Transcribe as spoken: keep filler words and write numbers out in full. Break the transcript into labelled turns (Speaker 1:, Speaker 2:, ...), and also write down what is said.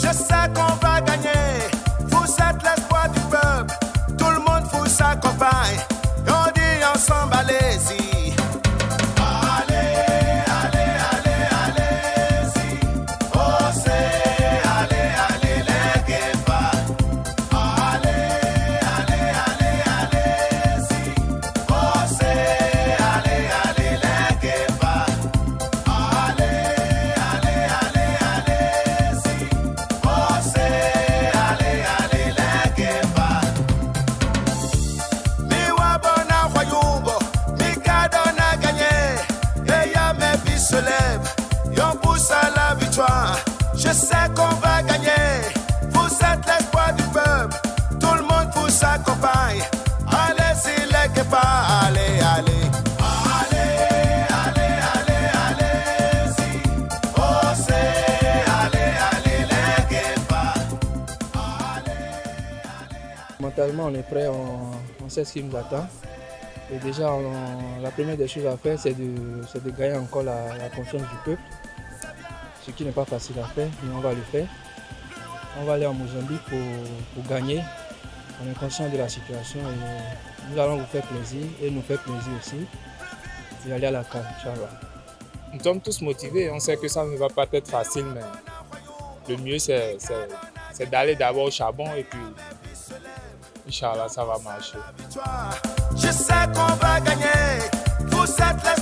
Speaker 1: Je sais qu'on va gagner. Vous êtes l'espoir du peuple. Tout le monde vous accompagne. Et on dit ensemble, allez-y. Je sais qu'on va gagner. Vous êtes l'espoir du peuple. Tout le monde vous accompagne. Allez-y les Kepa, allez, allez. Allez, allez, allez, allez-y. Oh, c'est allez, allez les Kepa. Allez, allez.
Speaker 2: Mentalement, on est prêt, on, on sait ce qui nous attend. Et déjà, on, la première des choses à faire, c'est de, de gagner encore la, la confiance du peuple. Ce qui n'est pas facile à faire, mais on va le faire. On va aller en Mozambique pour, pour gagner. On est conscient de la situation et nous allons vous faire plaisir et nous faire plaisir aussi. Et aller à la CAN, Inch'Allah.
Speaker 3: Nous sommes tous motivés, on sait que ça ne va pas être facile, mais le mieux c'est d'aller d'abord au charbon et puis Inch'Allah ça va marcher.
Speaker 1: Je sais qu'on va gagner. Vous êtes